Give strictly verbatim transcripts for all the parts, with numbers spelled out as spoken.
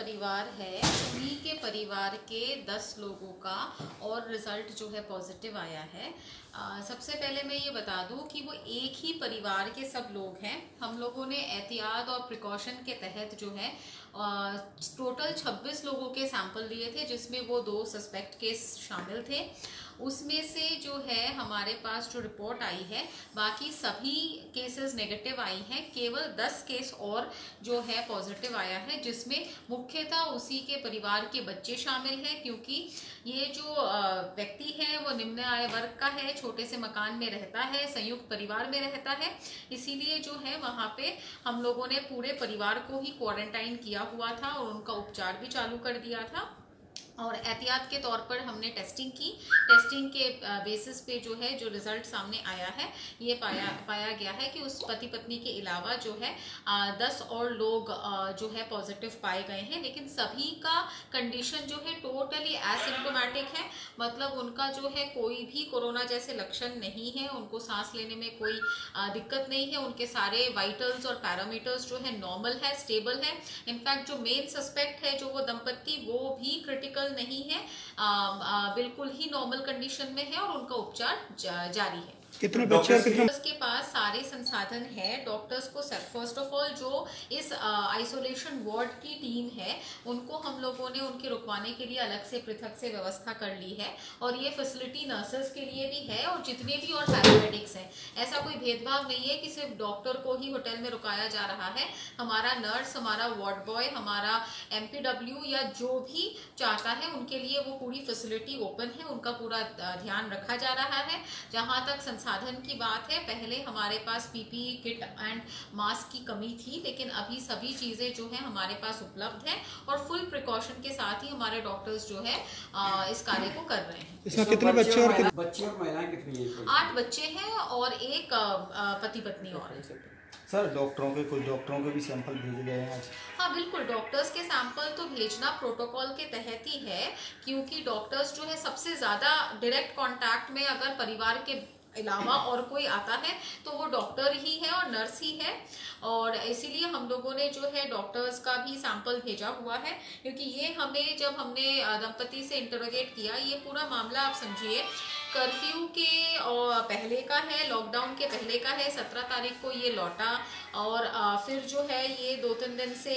परिवार है उन्हीं के परिवार के दस लोगों का और रिजल्ट जो है पॉजिटिव आया है। आ, सबसे पहले मैं ये बता दूं कि वो एक ही परिवार के सब लोग हैं। हम लोगों ने एहतियात और प्रिकॉशन के तहत जो है आ, टोटल छब्बीस लोगों के सैंपल लिए थे, जिसमें वो दो सस्पेक्ट केस शामिल थे। उसमें से जो है हमारे पास जो रिपोर्ट आई है, बाकी सभी केसेस नेगेटिव आई हैं। केवल दस केस और जो है पॉजिटिव आया है, जिसमें मुख्यतः उसी के परिवार के बच्चे शामिल हैं, क्योंकि ये जो व्यक्ति है वो निम्न आय वर्ग का है, छोटे से मकान में रहता है, संयुक्त परिवार में रहता है। इसीलिए जो है वहाँ पे हम लोगों ने पूरे परिवार को ही क्वारंटाइन किया हुआ था और उनका उपचार भी चालू कर दिया था। और एहतियात के तौर पर हमने टेस्टिंग की। टेस्टिंग के बेसिस पे जो है जो रिजल्ट सामने आया है, ये पाया पाया गया है कि उस पति पत्नी के अलावा जो है आ, दस और लोग आ, जो है पॉजिटिव पाए गए हैं। लेकिन सभी का कंडीशन जो है टोटली एसिम्प्टोमेटिक है, मतलब उनका जो है कोई भी कोरोना जैसे लक्षण नहीं है, उनको सांस लेने में कोई आ, दिक्कत नहीं है। उनके सारे वाइटल्स और पैरामीटर्स जो है नॉर्मल है, स्टेबल है। इनफैक्ट जो मेन सस्पेक्ट है, जो वो दंपत्ति, वो भी क्रिटिकल नहीं है, आ, आ, बिल्कुल ही नॉर्मल कंडीशन में है और उनका उपचार जा, जारी है। कितने बच्चे और कितने? डॉक्टर्स के पास सारे संसाधन है। डॉक्टर्स को फर्स्ट ऑफ ऑल जो इस आइसोलेशन वार्ड की टीम है, उनको हम लोगों ने उनके रुकवाने के लिए अलग से पृथक से व्यवस्था कर ली है। और ये फैसिलिटी नर्सेस के लिए भी है और जितने भी और पैरामेडिक्स हैं। ऐसा कोई भेदभाव नहीं है कि सिर्फ डॉक्टर को ही होटल में रुकाया जा रहा है। हमारा नर्स, हमारा वार्ड बॉय, हमारा एमपीडब्ल्यू या जो भी चाहता है, उनके लिए वो पूरी फैसिलिटी ओपन है। उनका पूरा ध्यान रखा जा रहा है। जहाँ तक संसाधन की बात है, पहले हमारे पास पीपीई किट एंड मास्क की कमी थी, लेकिन अभी सभी चीजें जो है हमारे पास उपलब्ध है और फुल प्रिकॉशन के साथ ही हमारे डॉक्टर्स जो है आ, इस कार्य को कर रहे हैं। इसमें कितने बच्चे और कितने बच्चे और महिलाएं कितनी है? आठ बच्चे हैं और एक पति पत्नी और है। सर डॉक्टरों के कुछ डॉक्टरों के भी सैंपल भेजे गए हैं आज? हाँ बिल्कुल, डॉक्टर्स के सैंपल तो भेजना प्रोटोकॉल के तहत ही है, क्योंकि डॉक्टर्स जो है सबसे ज्यादा डायरेक्ट कांटेक्ट में अगर परिवार के अलावा और कोई आता है तो वो डॉक्टर ही है और नर्स ही है। और इसीलिए हम लोगों ने जो है डॉक्टर्स का भी सैंपल भेजा हुआ है, क्योंकि ये हमें जब हमने दंपति से इंटरोगेट किया, ये पूरा मामला आप समझिए कर्फ्यू के और पहले का है, लॉकडाउन के पहले का है। सत्रह तारीख को ये लौटा और फिर जो है ये दो तीन दिन से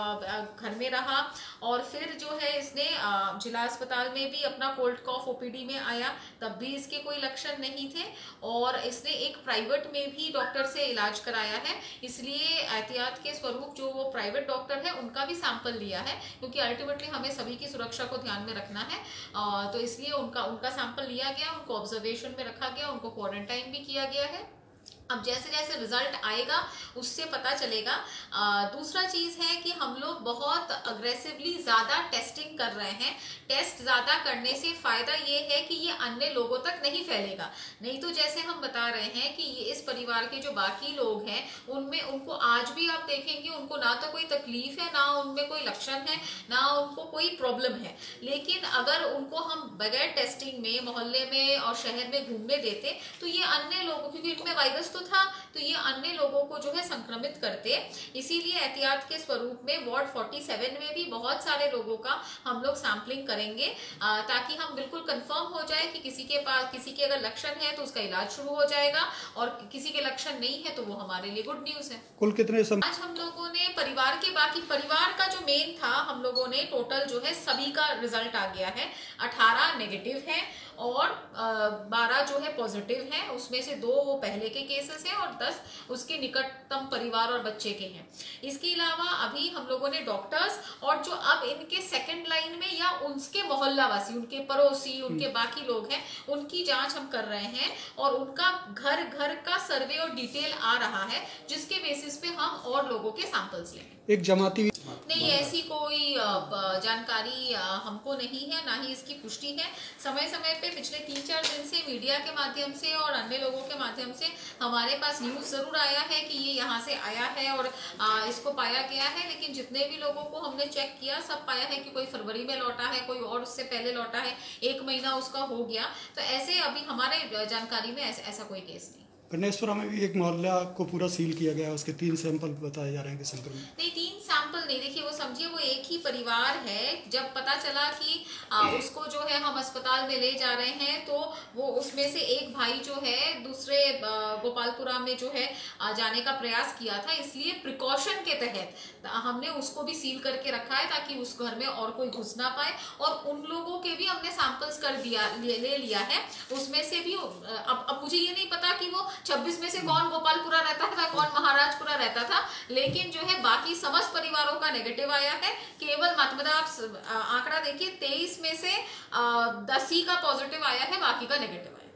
घर में रहा और फिर जो है इसने जिला अस्पताल में भी अपना कोल्ड कॉफ ओपीडी में आया, तब भी इसके कोई लक्षण नहीं थे। और इसने एक प्राइवेट में भी डॉक्टर से इलाज कराया है, इसलिए एहतियात के स्वरूप जो वो प्राइवेट डॉक्टर है उनका भी सैंपल लिया है, क्योंकि अल्टीमेटली हमें सभी की सुरक्षा को ध्यान में रखना है। तो इसलिए उनका उनका सैंपल लिया गया, उनको ऑब्जर्वेशन में रखा गया, उनको क्वारंटाइन भी किया गया है। अब जैसे जैसे रिजल्ट आएगा उससे पता चलेगा। आ, दूसरा चीज है कि हम लोग बहुत अग्रेसिवली ज्यादा टेस्टिंग कर रहे हैं। टेस्ट ज्यादा करने से फायदा ये है कि ये अन्य लोगों तक नहीं फैलेगा। नहीं तो जैसे हम बता रहे हैं कि ये इस परिवार के जो बाकी लोग हैं, उनमें उनको आज भी आप देखेंगे उनको ना तो कोई तकलीफ है, ना उनमें कोई लक्षण है, ना उनको कोई प्रॉब्लम है। लेकिन अगर उनको हम बगैर टेस्टिंग में मोहल्ले में और शहर में घूमने देते तो ये अन्य लोगों, क्योंकि इनमें वायरस था, तो ये अन्य लोगों को जो है संक्रमित करते। इसीलिए एहतियात के स्वरूप में वार्ड सैंतालीस में भी बहुत सारे लोगों का हम लोग सैंपलिंग करेंगे, ताकि हम बिल्कुल कंफर्म हो जाए कि किसी के पास किसी के अगर लक्षण है तो उसका इलाज शुरू हो जाएगा और किसी के लक्षण नहीं है तो वो हमारे लिए गुड न्यूज है। कुल कितने सम... आज हम लोगों ने परिवार के बाकी परिवार का जो मेन था, हम लोगों ने टोटल जो है सभी का रिजल्ट आ गया है। अठारह नेगेटिव है और बारह जो है पॉजिटिव है। उसमें से दो वो पहले के केसेस हैं और दस उसके निकटतम परिवार और बच्चे के हैं। इसके अलावा अभी हम लोगों ने डॉक्टर्स और जो अब इनके सेकंड लाइन में या उनके मोहल्लावासी, उनके पड़ोसी, उनके बाकी लोग हैं, उनकी जांच हम कर रहे हैं और उनका घर घर का सर्वे और डिटेल आ रहा है, जिसके बेसिस पे हम और लोगों के सैंपल्स लेंगे। एक जमाती नहीं, ऐसी कोई जानकारी हमको नहीं है, ना ही इसकी पुष्टि है। समय समय पे पिछले तीन चार दिन से मीडिया के माध्यम से और अन्य लोगों के माध्यम से हमारे पास न्यूज जरूर आया है कि ये यहाँ से आया है और इसको पाया गया है, लेकिन जितने भी लोगों को हमने चेक किया सब पाया है कि कोई फरवरी में लौटा है, कोई और उससे पहले लौटा है, एक महीना उसका हो गया। तो ऐसे अभी हमारे जानकारी में ऐसा, ऐसा कोई केस नहीं। गणेशपुरा में भी एक मोहल्ला को पूरा सील किया गया है, उसके तीन सैंपल बताए जा रहे हैं कि संक्रमित। नहीं, तीन सैंपल नहीं, देखिए वो समझिए वो एक ही परिवार है। जब पता चला कि आ, उसको जो है हम अस्पताल में ले जा रहे हैं तो वो उसमें से एक भाई जो है दूसरे गोपालपुरा में जो है आ, जाने का प्रयास किया था, इसलिए प्रिकॉशन के तहत हमने उसको भी सील करके रखा है ताकि उस घर में और कोई घुस ना पाए। और उन लोगों के भी हमने सैंपल्स कर दिया ले, ले लिया है। उसमें से भी अब अब मुझे ये नहीं पता कि वो छब्बीस में से कौन गोपालपुरा रहता था, कौन महाराजपुरा रहता था, लेकिन जो है बाकी समस्त परिवारों का नेगेटिव आया है। केवल मतलब आप आंकड़ा देखिए, तेईस में से दस ही का पॉजिटिव आया है, बाकी का नेगेटिव आया है।